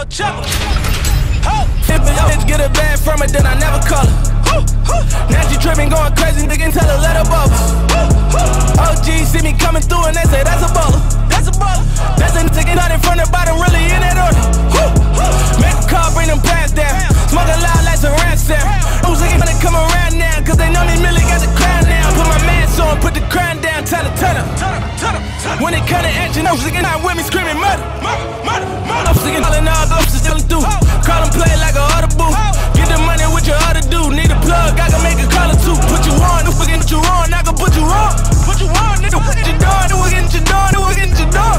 chopper. If a bitch get a bag from it, then I never call her. Now she tripping, going crazy, nigga, tell her let her bubble. OG see me coming through and they say that's a baller. That's a baller. That's a nigga out in front of the bottom, really in that order. Make a call, bring them pads down. Smoke a loud like some rap sound. Who's looking when they come around now? Cause they know me really got the crown down. Put my mask on, put the crown down, tell her, turn up. When it come to action, I'm singing out with me screaming murder. I'm singing all in all, I'm still through. Call them play like a audible. Get the money with your other dude. Need a plug, I can make a call or two. Put you on, who forget what you on, I can put you on. Put you on, nigga, put your door, do we get your door, do we get your door.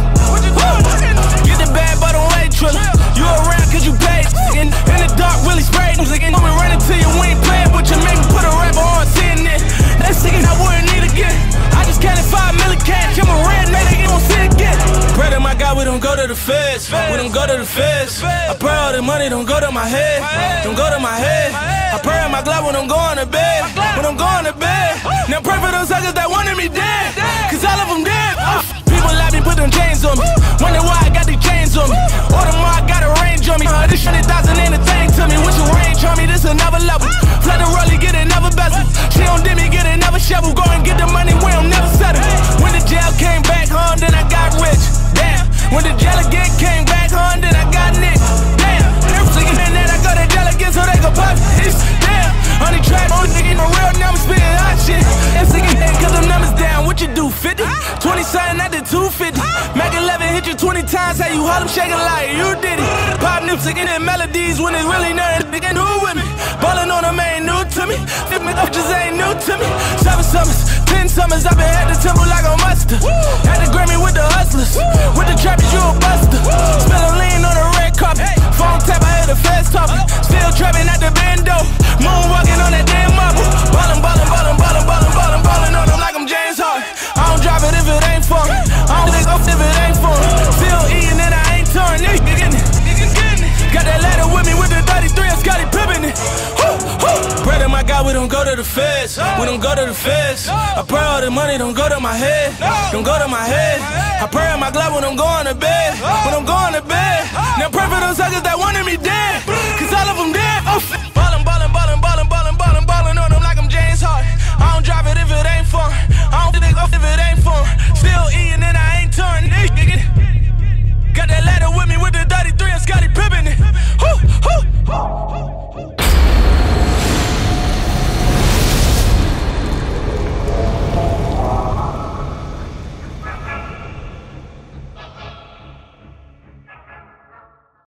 Get the bad bottom weight trailer. You around cause you paid. In the dark, really sprayed. I'm singing, I'm running to you, we ain't playing with you. Make me put a rapper on, seeing it. That singing I wouldn't need again. I just counted 5 million cash. I'm a red nigga, you won't see it again. Pray to my God, we don't go to the feds. We don't go to the feds. I pray all the money don't go to my head. Don't go to my head. I pray in my glove when I'm going to bed. When I'm going to bed. Now pray for those suckers that wanted me dead. Cause all of them dead. People like me, put them chains on me. Wonder why I got these chains on me. Or the more I got a range on me. This 100,000 ain't a thing to me. What's your range on me? This another level. Flood the rollie, get another bezel. She don't dip me, get another shovel. Go and get the money, we don't never settle. When the jail came back home, then I got rich. Damn. When the jail again came back home, then I got nicked. Damn. Every single man that I go to jail again so they can pop this. Damn. On the track, on nigga, no real numbers, spitting hot shit. Every single day, cause them numbers down. What you do, 50? 20 something, I did 250. Mac 11 hit you 20 times, how you hold them shaking like you did it. Pop nips singing in melodies when it's really nothing they can do with me. Ballin' on them ain't new to me. Flip me up just ain't new to me. 7 summers, 10 summers, I've been at the temple like a mustard. Had the Grammy with the hustlers. With the trappers, you a buster. Spillin' lean on the red carpet. Phone tap, I hear the feds talking. Still trapping at the bando. Moonwalking on that damn marble. Ballin', ballin', ballin', ballin', ballin', ballin', ballin' on them like I'm James Harden. I don't drive it if it ain't for me. I don't think off if it ain't for me. Still eating and I ain't torn. Nigga getting it. Got that ladder with me with the 33 and Scotty Pippen it. Pray to my God, we don't go to the feds. We don't go to the feds. I pray all the money don't go to my head. Don't go to my head. I pray in my glove when I'm going to bed.